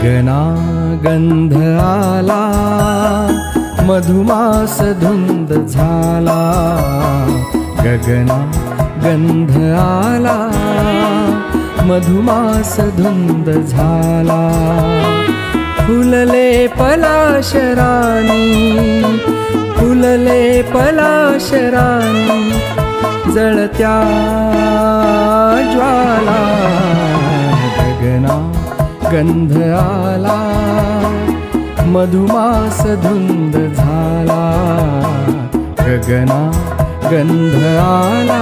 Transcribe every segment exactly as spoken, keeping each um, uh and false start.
गगना गंध आला, मधुमास धुंद झाला. गगना गंध आला, मधुमास धुंद झाला. फुलले पलाशरानी, फुलले पलाशरानी, जळत्या ज्वाला. गगना गंध आला, मधुमास धुंद झाला. गगना गंध आला,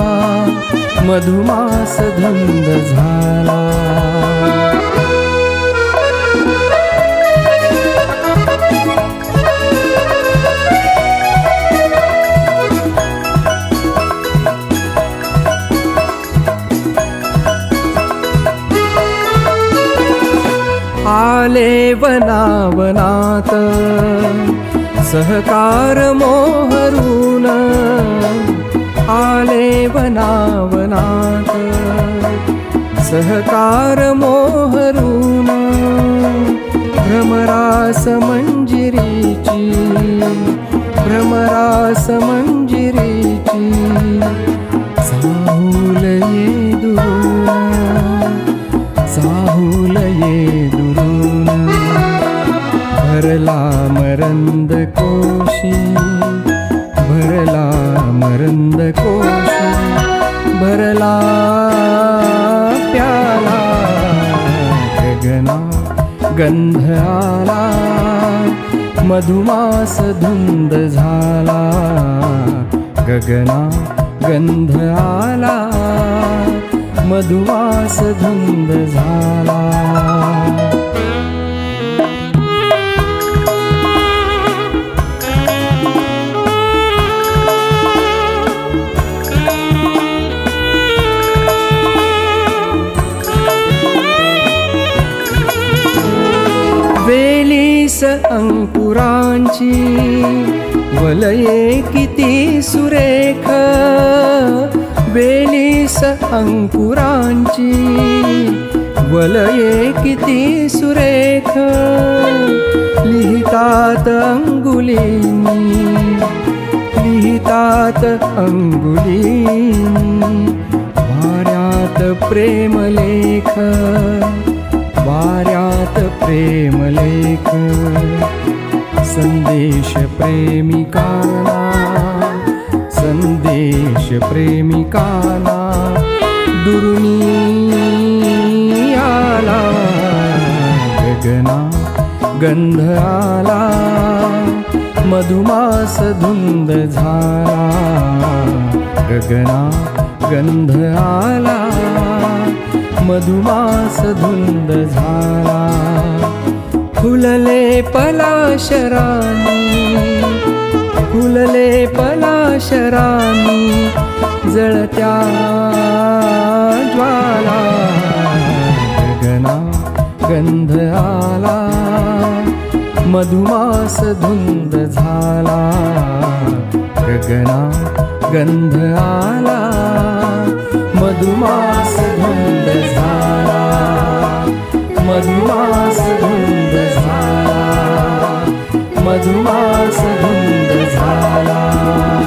मधुमास धुंद झाला. आले वनावनात सहकार मोहरून. आले वनावनात सहकार मोहरून. भ्रमरास मंजिरीची, भ्रमरास मंजिरीची, साहुल ये दुरून, साहुल ये दुरून. भरला मरंद कोशी, भरला मरंद कोशी, भरला प्याला. गगना गंध आला, मधुमास धुंद झाला. गगना गंध आला, मधुमास धुंद झाला. वेलीस अंकुरांची वलये किती सुरेख. वेलीस अंकुरांची वलये किती सुरेख. लिहितात अंगुलीनी, लिहितात अंगुलीनी. वाऱ्यात प्रेमलेख, वाऱ्यात प्रेमलेख. संदेश प्रेमिकाना, संदेश प्रेमिकाना, दुरुनी आला. गगना गंध आला, मधुमास धुंद झाला. गगना गंध आला, मधुमास धुंद झाला. फुलले पलाशरानी, फुलले पलाशरानी, जळत्या ज्वाला. गगना गंध आला, मधुमास धुंद झाला. गगना गंध आला, मधुमास धुंद झाला. मधुमास धुंद झाला, मधुमास धुंद झाला.